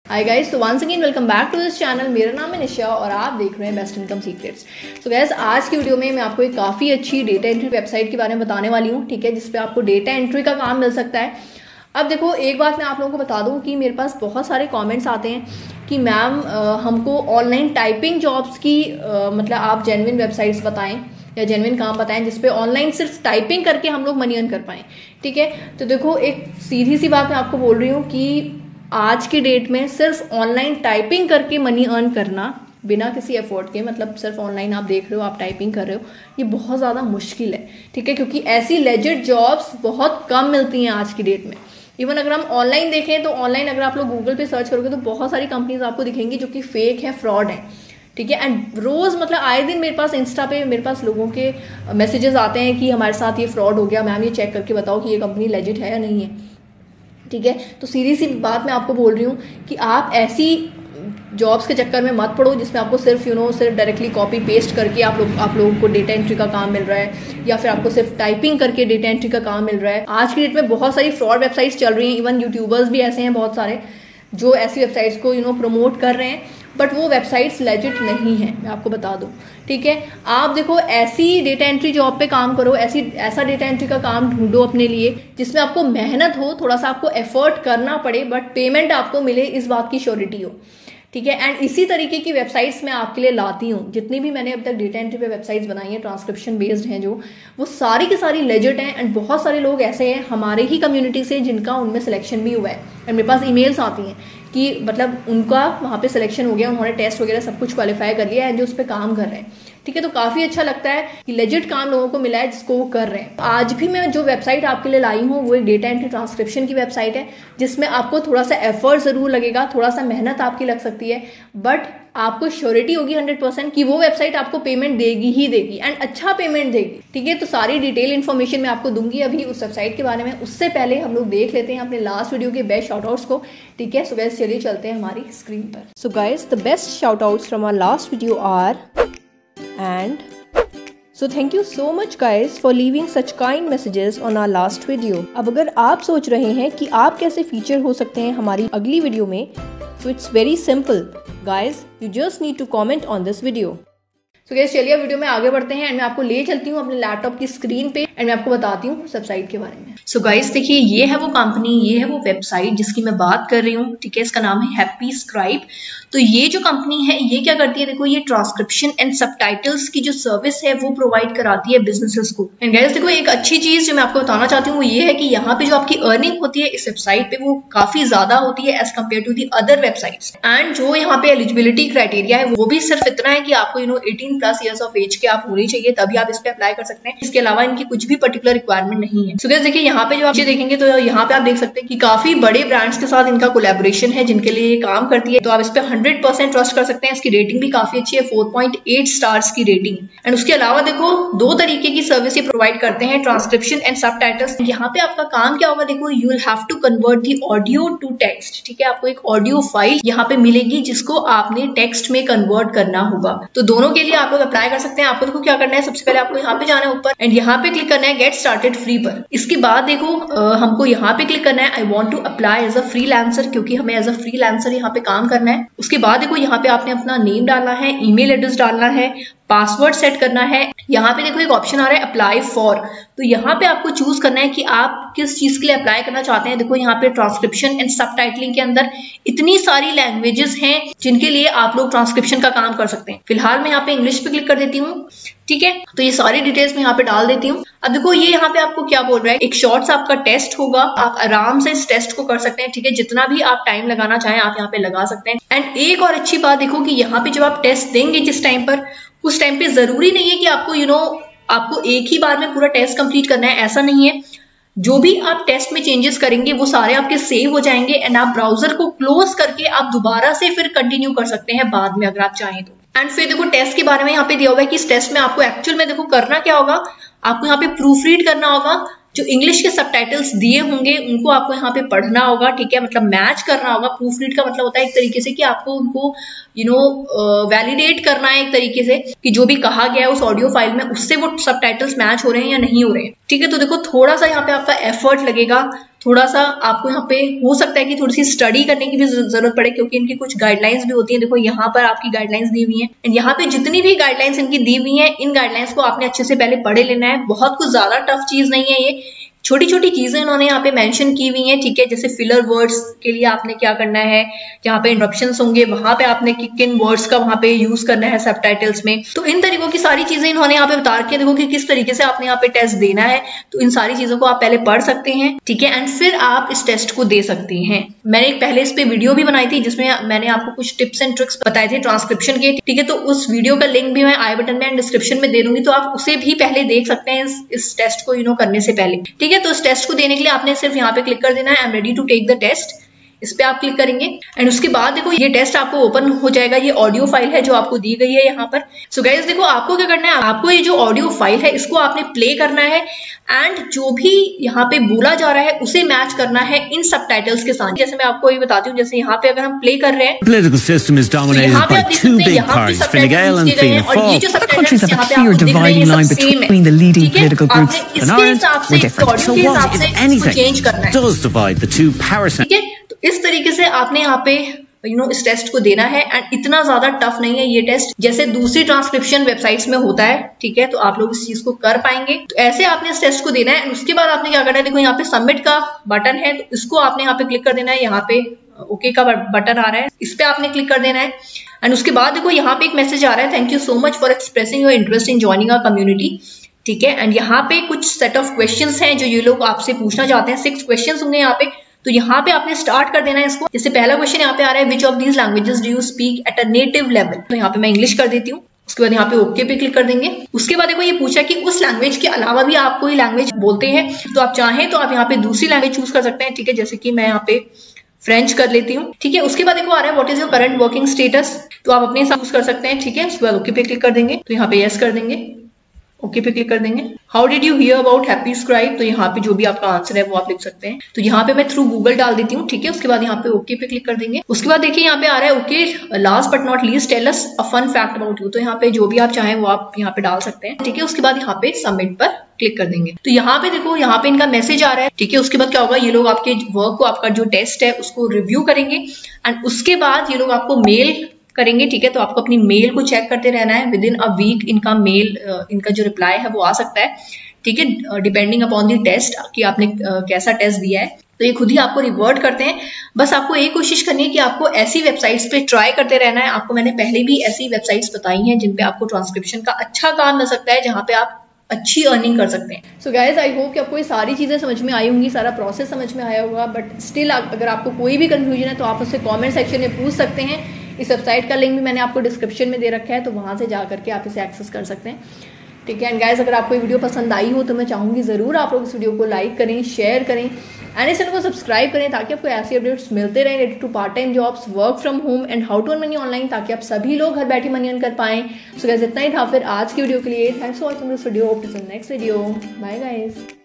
हाय guys, तो once again welcome back to this channel. मेरा नाम है निशा और आप देख रहे हैं बेस्ट इनकम सीक्रेट्स। तो गाइस, आज की वीडियो में मैं आपको एक काफ़ी अच्छी डेटा एंट्री वेबसाइट के बारे में बताने वाली हूँ, ठीक है, जिसपे आपको डेटा एंट्री का काम मिल सकता है। अब देखो, एक बात मैं आप लोगों को बता दूं कि मेरे पास बहुत सारे कमेंट्स आते हैं कि मैम हमको ऑनलाइन टाइपिंग जॉब्स की मतलब आप जेन्युइन वेबसाइट्स बताएं या जेन्युइन काम बताएं जिसपे ऑनलाइन सिर्फ टाइपिंग करके हम लोग मनी अर्न कर पाएं, ठीक है। तो देखो, एक सीधी सी बात मैं आपको बोल रही हूँ कि आज की डेट में सिर्फ ऑनलाइन टाइपिंग करके मनी अर्न करना बिना किसी एफर्ट के, मतलब सिर्फ ऑनलाइन आप देख रहे हो, आप टाइपिंग कर रहे हो, ये बहुत ज़्यादा मुश्किल है, ठीक है, क्योंकि ऐसी लेजिट जॉब्स बहुत कम मिलती हैं आज की डेट में। इवन अगर हम ऑनलाइन देखें तो ऑनलाइन अगर आप लोग गूगल पे सर्च करोगे तो बहुत सारी कंपनीज आपको दिखेंगी जो कि फेक है, फ्रॉड है, ठीक है। एंड रोज मतलब आए दिन मेरे पास इंस्टा पे मेरे पास लोगों के मैसेजेस आते हैं कि हमारे साथ ये फ्रॉड हो गया, मैम ये चेक करके बताओ कि ये कंपनी लेजिट है या नहीं है, ठीक है। तो सीधी सी बात मैं आपको बोल रही हूँ कि आप ऐसी जॉब्स के चक्कर में मत पड़ो जिसमें आपको सिर्फ सिर्फ डायरेक्टली कॉपी पेस्ट करके आप लोगों को डेटा एंट्री का काम मिल रहा है, या फिर आपको सिर्फ टाइपिंग करके डेटा एंट्री का काम मिल रहा है। आज की डेट में बहुत सारी फ्रॉड वेबसाइट्स चल रही हैं, इवन यूट्यूबर्स भी ऐसे हैं बहुत सारे जो ऐसी वेबसाइट्स को प्रमोट कर रहे हैं, बट वो वेबसाइट्स लेजिट नहीं है, मैं आपको बता दूं, ठीक है। आप देखो, ऐसी डेटा एंट्री जॉब पे काम करो, ऐसा डेटा एंट्री का काम ढूंढो अपने लिए जिसमें आपको मेहनत हो, थोड़ा सा आपको एफर्ट करना पड़े, बट पेमेंट आपको मिले, इस बात की श्योरिटी हो, ठीक है। एंड इसी तरीके की वेबसाइट्स मैं आपके लिए लाती हूँ। जितनी भी मैंने अब तक डेटा एंट्री पे वेबसाइट्स बनाई हैं, ट्रांसक्रिप्शन बेस्ड हैं जो, वो सारी की सारी लेजिट हैं। एंड बहुत सारे लोग ऐसे हैं हमारे ही कम्युनिटी से जिनका उनमें सिलेक्शन भी हुआ है, एंड मेरे पास ईमेल्स आती हैं कि मतलब उनका वहाँ पे सिलेक्शन हो गया, उन्होंने टेस्ट वगैरह सब कुछ क्वालिफाई कर लिया है, जो उस पर काम कर रहे हैं, ठीक है। तो काफी अच्छा लगता है कि लेजिट काम लोगों को मिला है जिसको वो कर रहे हैं। आज भी मैं जो वेबसाइट आपके लिए लाई हूँ वो एक डेटा एंट्री ट्रांसक्रिप्शन की वेबसाइट है, जिसमें आपको थोड़ा सा एफर्ट जरूर लगेगा, थोड़ा सा मेहनत आपकी लग सकती है, बट आपको श्योरिटी होगी 100% कि वो वेबसाइट आपको पेमेंट देगी ही देगी, एंड अच्छा पेमेंट देगी, ठीक है। तो सारी डिटेल इन्फॉर्मेशन मैं आपको दूंगी अभी उस वेबसाइट के बारे में। उससे पहले हम लोग देख लेते हैं अपने लास्ट वीडियो के बेस्ट शाउटआउट्स को, ठीक है। सो गाइस, चलिए चलते हैं हमारी स्क्रीन पर। So guys, the best shoutouts from our last video are and so thank you so much guys for leaving such kind messages on our last video। अब अगर आप सोच रहे हैं कि आप कैसे फीचर हो सकते हैं हमारी अगली वीडियो में, so it's very simple guys, you just need to comment on this video। तो गाइस, चलिए वीडियो में आगे बढ़ते हैं एंड मैं आपको ले चलती हूँ अपने लैपटॉप की स्क्रीन पे एंड मैं आपको बताती हूँ उस वेबसाइट के बारे में। सो गाइस, देखिए, ये है वो कंपनी, ये है वो वेबसाइट जिसकी मैं बात कर रही हूँ, ठीक है। इसका नाम है हैप्पी स्क्राइब। तो ये जो कंपनी है ये क्या करती है, देखो, ये ट्रांसक्रिप्शन एंड सबटाइटल्स की जो सर्विस है वो प्रोवाइड कराती है बिजनेसेस को। एंड गाइस, देखो, एक अच्छी चीज जो मैं आपको बताना चाहती हूँ वो ये है कि यहाँ पे जो आपकी अर्निंग होती है इस वेबसाइट पे वो काफी ज्यादा होती है as compare to the other websites. And जो यहाँ पे एलिजिबिलिटी क्राइटेरिया है वो भी सिर्फ इतना है कि आपको 18+ ईयर्स ऑफ एज के आप होने चाहिए, तभी आप इस पे अप्लाई कर सकते हैं। इसके अलावा इनकी कुछ भी पर्टिकुलर रिक्वायरमेंट नहीं है। सो गाइस, देखिए, यहाँ पे जो आप देखेंगे तो यहाँ पे आप देख सकते हैं कि काफी बड़े ब्रांड्स के साथ इनका कोलैबोरेशन है जिनके लिए ये काम करती है, तो आप इस पे 100% ट्रस्ट कर सकते हैं। इसकी रेटिंग भी काफी अच्छी है, 4.8 स्टार्स की रेटिंग। एंड उसके अलावा देखो, 2 तरीके की सर्विस ये प्रोवाइड करते हैं, ट्रांसक्रिप्शन एंड सबटाइटल्स। यहाँ पे आपका काम क्या होगा, देखो, you will have to convert the audio to text, ठीक है। आपको एक ऑडियो फाइल यहाँ पे मिलेगी जिसको आपने टेक्स्ट में कन्वर्ट करना होगा। तो दोनों के लिए आप लोग अप्लाई कर सकते हैं। आपको देखो क्या करना है, सबसे पहले आपको यहाँ पे जाना है ऊपर एंड यहाँ पे क्लिक करना है गेट स्टार्टेड फ्री पर। इसके बाद देखो हमको यहाँ पे क्लिक करना है I want to apply as a freelancer, क्योंकि हमें एज अ फ्रीलांसर यहाँ पे काम करना है। उसके बाद देखो यहाँ पे आपने अपना नेम डालना है, ईमेल एड्रेस डालना है, पासवर्ड सेट करना है। यहाँ पे देखो एक ऑप्शन आ रहा है अप्लाई फॉर, तो यहाँ पे आपको चूज करना है कि आप किस चीज के लिए अप्लाई करना चाहते हैं। देखो यहाँ पे ट्रांसक्रिप्शन एंड सबटाइटलिंग के अंदर इतनी सारी लैंग्वेजेस हैं जिनके लिए आप लोग ट्रांसक्रिप्शन का काम कर सकते हैं। फिलहाल मैं यहाँ पे इंग्लिश पे क्लिक कर देती हूँ, ठीक है। तो ये सारी डिटेल्स मैं यहाँ पे डाल देती हूँ। अब देखो, ये यहाँ पे आपको क्या बोल रहा है, एक शॉर्ट्स आपका टेस्ट होगा, आप आराम से इस टेस्ट को कर सकते हैं, ठीक है। जितना भी आप टाइम लगाना चाहें आप यहाँ पे लगा सकते हैं। एंड एक और अच्छी बात देखो कि यहाँ पे जब आप टेस्ट देंगे जिस टाइम पर, उस टाइम पे जरूरी नहीं है कि आपको आपको एक ही बार में पूरा टेस्ट कंप्लीट करना है, ऐसा नहीं है। जो भी आप टेस्ट में चेंजेस करेंगे वो सारे आपके सेव हो जाएंगे एंड आप ब्राउजर को क्लोज करके आप दोबारा से फिर कंटिन्यू कर सकते हैं बाद में अगर आप चाहें तो। एंड फिर देखो, टेस्ट के बारे में यहाँ पे दिया हुआ है कि इस टेस्ट में आपको एक्चुअल में देखो करना क्या होगा, आपको यहाँ पे प्रूफ रीड करना होगा, जो इंग्लिश के सबटाइटल्स दिए होंगे उनको आपको यहाँ पे पढ़ना होगा, ठीक है, मतलब मैच करना होगा। प्रूफ रीड का मतलब होता है एक तरीके से कि आपको उनको वैलिडेट करना है एक तरीके से कि जो भी कहा गया है उस ऑडियो फाइल में उससे वो सबटाइटल्स मैच हो रहे हैं या नहीं हो रहे हैं, ठीक है। तो देखो थोड़ा सा यहाँ पे आपका एफर्ट लगेगा, थोड़ा सा आपको यहाँ पे हो सकता है कि थोड़ी सी स्टडी करने की भी जरूरत पड़े, क्योंकि इनकी कुछ गाइडलाइंस भी होती है। देखो यहाँ पर आपकी गाइडलाइंस दी हुई है, एंड यहाँ पे जितनी भी गाइडलाइंस इनकी दी हुई है, इन गाइडलाइंस को आपने अच्छे से पहले पढ़े लेना है। बहुत कुछ ज्यादा टफ चीज नहीं है, ये छोटी छोटी चीजें इन्होंने यहाँ पे मेंशन की हुई हैं, ठीक है। जैसे फिलर वर्ड्स के लिए आपने क्या करना है, जहाँ पे इंटरप्शंस होंगे वहां पे आपने किन वर्ड्स का वहां पे यूज करना है सबटाइटल्स में। तो इन तरीकों की सारी चीजें इन्होंने यहाँ पे बता रखी है। देखो कि किस तरीके से आपने यहाँ पे टेस्ट देना है, तो इन सारी चीजों को आप पहले पढ़ सकते हैं, ठीक है, एंड फिर आप इस टेस्ट को दे सकते हैं। मैंने एक पहले इस पे वीडियो भी बनाई थी जिसमें मैंने आपको कुछ टिप्स एंड ट्रिक्स बताए थे ट्रांसक्रिप्शन के, ठीक है। तो उस वीडियो का लिंक भी मैं आई बटन में एंड डिस्क्रिप्शन में दे दूंगी, तो आप उसे भी पहले देख सकते हैं इस टेस्ट को करने से पहले, ठीक है। तो इस टेस्ट को देने के लिए आपने सिर्फ यहाँ पे क्लिक कर देना है, I am ready to take the test, इस पे आप क्लिक करेंगे एंड उसके बाद देखो ये टेस्ट आपको ओपन हो जाएगा। ये ऑडियो फाइल है जो आपको दी गई है यहाँ पर। सो गाइस देखो आपको क्या करना है, आपको ये जो ऑडियो फाइल है इसको आपने प्ले करना है एंड जो भी यहाँ पे बोला जा रहा है उसे मैच करना है इन सबटाइटल्स के साथ। जैसे मैं आपको ये बताती हूँ, जैसे यहाँ पे अगर हम प्ले कर रहे हैं, political system is dominated by two big parties, Fine Gael and Fianna Fáil. The countries have a clear dividing line between the leading political groups, and ours were different. So what, if anything, does divide the two powers? ठीक है, तो इस तरीके से आपने यहाँ पे इस टेस्ट को देना है एंड इतना ज्यादा टफ नहीं है ये टेस्ट, जैसे दूसरी ट्रांसक्रिप्शन वेबसाइट्स में होता है, ठीक है। तो आप लोग इस चीज को कर पाएंगे। तो ऐसे आपने इस टेस्ट को देना है एंड उसके बाद आपने क्या करना है, देखो यहाँ पे सबमिट का बटन है, तो इसको आपने यहाँ पे क्लिक कर देना है। यहाँ पे ओके का बटन आ रहा है, इस पे आपने क्लिक कर देना है एंड उसके बाद देखो यहाँ पे एक मैसेज आ रहा है, thank you so much for expressing your interest in joining our community, ठीक है। एंड यहाँ पे कुछ सेट ऑफ क्वेश्चंस हैं जो ये लोग आपसे पूछना चाहते हैं। 6 क्वेश्चंस होंगे यहाँ पे, तो यहाँ पे आपने स्टार्ट कर देना है इसको। जैसे पहला क्वेश्चन यहाँ पे आ रहा है, which of these languages do you speak at a native level, तो यहाँ पे मैं इंग्लिश कर देती हूँ। उसके बाद यहाँ पे ओके पे क्लिक कर देंगे। उसके बाद देखो ये पूछा कि उस लैंग्वेज के अलावा भी आप कोई लैंग्वेज बोलते हैं, तो आप चाहें तो आप यहाँ पे दूसरी लैंग्वेज चूज कर सकते हैं, ठीक है। जैसे कि मैं यहाँ पे फ्रेंच कर लेती हूँ, ठीक है। उसके बाद देखो आ रहा है what is your current working status, तो आप अपने हिसाब से कर सकते हैं, ठीक है। उसके बाद ओके पे क्लिक कर देंगे, तो यहाँ पे यस कर देंगे, ओके पे क्लिक कर देंगे। How did you hear about Happy Scribe, तो यहाँ पे जो भी आपका आंसर है वो आप लिख सकते हैं। तो यहाँ पे मैं थ्रू गूगल डाल देती हूँ, ठीक है। उसके बाद यहाँ पे ओके पे क्लिक कर देंगे। उसके बाद देखिए यहाँ पे आ रहा है okay last but not least tell us a fun fact about you, तो यहाँ पे जो भी आप चाहें वो आप यहाँ पे डाल सकते हैं, ठीक है। उसके बाद यहाँ पे सबमिट पर क्लिक कर देंगे। तो यहाँ पे देखो यहाँ पे इनका मैसेज आ रहा है, ठीक है। उसके बाद क्या होगा, ये लोग आपके वर्क को, आपका जो टेस्ट है उसको रिव्यू करेंगे एंड उसके बाद ये लोग आपको मेल करेंगे, ठीक है। तो आपको अपनी मेल को चेक करते रहना है। विद इन अ वीक इनका मेल, इनका जो रिप्लाई है वो आ सकता है, ठीक है, डिपेंडिंग अपॉन दी टेस्ट कि आपने कैसा टेस्ट दिया है। तो ये खुद ही आपको रिवर्ट करते हैं। बस आपको एक कोशिश करनी है कि आपको ऐसी वेबसाइट्स पे ट्राई करते रहना है। आपको मैंने पहले भी ऐसी वेबसाइट्स बताई हैं जिन पे आपको ट्रांसक्रिप्शन का अच्छा काम मिल सकता है, जहां पे आप अच्छी अर्निंग कर सकते हैं। सो गाइज आई होप कि आपको ये सारी चीज़ें समझ में आई होंगी, सारा प्रोसेस समझ में आया होगा। बट स्टिल अगर आपको कोई भी कंफ्यूजन है तो आप उससे कमेंट सेक्शन में पूछ सकते हैं। इस वेबसाइट का लिंक भी मैंने आपको डिस्क्रिप्शन में दे रखा है, तो वहाँ से जा करके आप इसे एक्सेस कर सकते हैं, ठीक है। एंड गाइज अगर आपको ये वीडियो पसंद आई हो तो मैं चाहूँगी ज़रूर आप लोग इस वीडियो को लाइक करें, शेयर करें एंड इस चैनल को सब्सक्राइब करें, ताकि आपको ऐसी अपडेट्स मिलते रहें related to part time jobs, work from home and how to earn money online, ताकि आप सभी लोग घर बैठे मनी अर्न कर पाएं। सो गाइज इतना ही था फिर आज की वीडियो के लिए। Thanks for watching this video, hope to see you next video, bye guys.